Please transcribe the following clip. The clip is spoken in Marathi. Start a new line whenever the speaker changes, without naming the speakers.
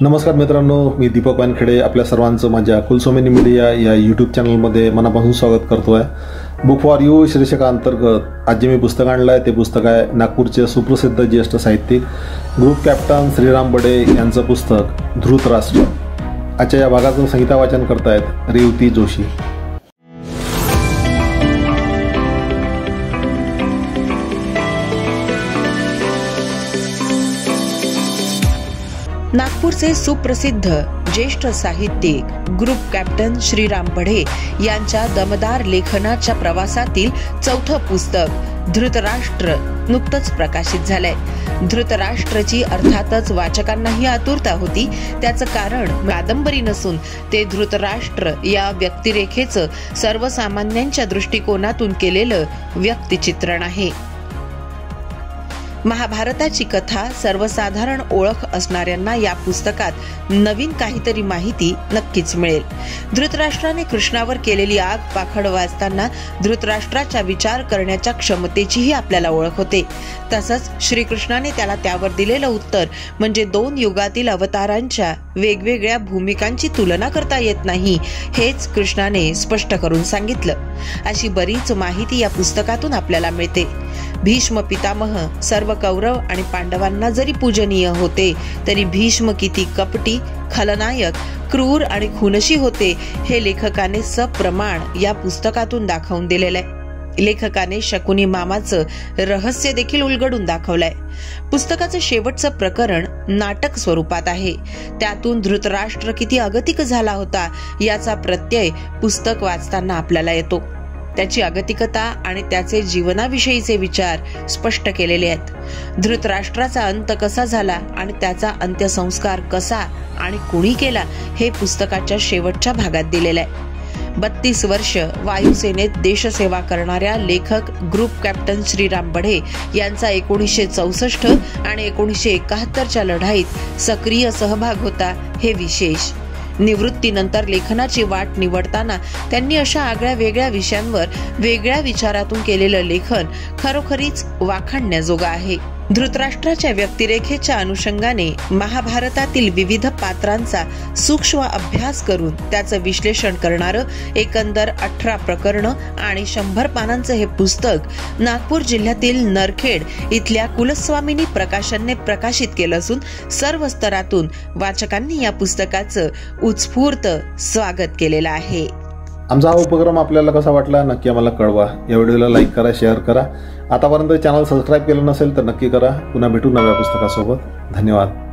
नमस्कार मित्रांनो, मी दीपक वानखेडे आपल्या सर्वांचं माझ्या कुलस्वामिनी मीडिया या यूट्यूब चॅनलमध्ये मनापासून स्वागत करतो आहे। बुक फॉर यू शीर्षका अंतर्गत आज जे मी पुस्तक आणलं आहे ते पुस्तक आहे नागपूरचे सुप्रसिद्ध ज्येष्ठ साहित्यिक ग्रुप कॅप्टन श्रीराम बडे यांचं पुस्तक धृतराष्ट्र। आजच्या या भागाचं संहिता वाचन करतायत रेवती जोशी।
नागपूरचे सुप्रसिद्ध ज्येष्ठ साहित्यिक ग्रुप कॅप्टन श्रीराम बडे यांच्या दमदार लेखनाच्या प्रवासातील चौथं पुस्तक धृतराष्ट्र नुकतंच प्रकाशित झालंय। धृतराष्ट्रची अर्थातच वाचकांनाही आतुरता होती। त्याचं कारण कादंबरी नसून ते धृतराष्ट्र या व्यक्तिरेखेचं सर्वसामान्यांच्या दृष्टिकोनातून केलेलं व्यक्तिचित्रण आहे। महाभारताची कथा सर्वसाधारण ओळख असणाऱ्यांना या पुस्तकात नवीन काहीतरी माहिती नक्कीच मिळेल। धृतराष्ट्राने कृष्णावर केलेली आग पाखड वाचताना धृतराष्ट्राच्या विचार करण्याच्या क्षमतेचीही आपल्याला ओळख होते। तसंच श्रीकृष्णाने त्याला त्यावर दिलेलं उत्तर म्हणजे दोन युगातील अवतारांच्या वेगवेगळ्या भूमिकांची तुलना करता येत नाही हेच कृष्णाने स्पष्ट करून सांगितलं। अशी बरीच माहिती या पुस्तकातून आपल्याला मिळते। भीष्म पितामह सर्व कौरव आणि पांडवांना जरी पूजनीय होते तरी भीष्म किती कपटी, खलनायक, क्रूर आणि खुनशी होते हे लेखकाने सप्रमाण या पुस्तकातून दाखवून दिलेलं आहे। लेखकाने शकुनी मामाचं रहस्य देखील उलगडून दाखवलंय। पुस्तकाचं शेवटचं प्रकरण नाटक स्वरूपात आहे। त्यातून धृतराष्ट्र किती अगतिक झाला होता याचा प्रत्यय पुस्तक वाचताना आपल्याला येतो। त्याची अगतिकता आणि त्याचे जीवनाविषयीचे विचार स्पष्ट केलेले आहेत। धृतराष्ट्राचा अंत कसा झाला आणि त्याचा अंत्यसंस्कार कसा आणि कुणी केला हे पुस्तकाच्या शेवटच्या भागात दिलेलं आहे। 32 वर्ष वायुसेनेत देशसेवा करणाऱ्या लेखक ग्रुप कॅप्टन श्रीराम बडे यांचा 1964 आणि 1971च्या लढाईत सक्रिय सहभाग होता हे विशेष। निवृत्तीनंतर लेखनाची वाट निवडताना त्यांनी अशा आगळ्या वेगळ्या विषयांवर वेगळ्या विचारातून केलेलं लेखन खरोखरीच वाखाणण्याजोगं आहे। धृतराष्ट्राच्या व्यक्तिरेखेच्या अनुषंगाने महाभारतातील विविध पात्रांचा सूक्ष्म अभ्यास करून त्याचं विश्लेषण करणारं एकंदर 18 प्रकरणं आणि 100 पानांचं हे पुस्तक नागपूर जिल्ह्यातील नरखेड इथल्या कुलस्वामिनी प्रकाशनने प्रकाशित केलं असून सर्व स्तरातून वाचकांनी या पुस्तकाचं उत्स्फूर्त स्वागत केलेलं आहे।
आमचा हा उपक्रम आपल्याला कसा वाटला नक्की आम्हाला कळवा। या व्हिडिओला लाईक करा, शेअर करा। आतापर्यंत चॅनल सबस्क्राईब केलं नसेल तर नक्की करा। पुन्हा भेटू नव्या पुस्तकासोबत। धन्यवाद।